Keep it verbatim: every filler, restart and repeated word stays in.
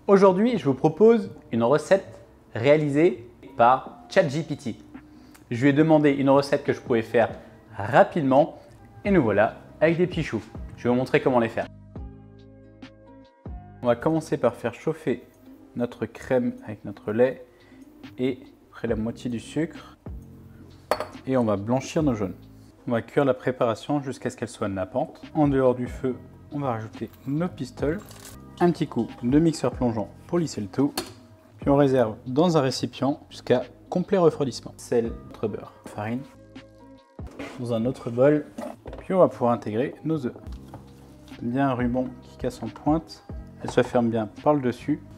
Aujourd'hui, je vous propose une recette réalisée par ChatGPT. Je lui ai demandé une recette que je pouvais faire rapidement et nous voilà avec des petits choux. Je vais vous montrer comment les faire. On va commencer par faire chauffer notre crème avec notre lait et après la moitié du sucre. Et on va blanchir nos jaunes. On va cuire la préparation jusqu'à ce qu'elle soit nappante. En dehors du feu, on va rajouter nos pistoles, un petit coup de mixeur plongeant pour lisser le tout. Puis on réserve dans un récipient jusqu'à complet refroidissement. Sel, notre beurre, farine. Dans un autre bol, puis on va pouvoir intégrer nos œufs. Bien un ruban qui casse en pointe. Elle se ferme bien par le dessus.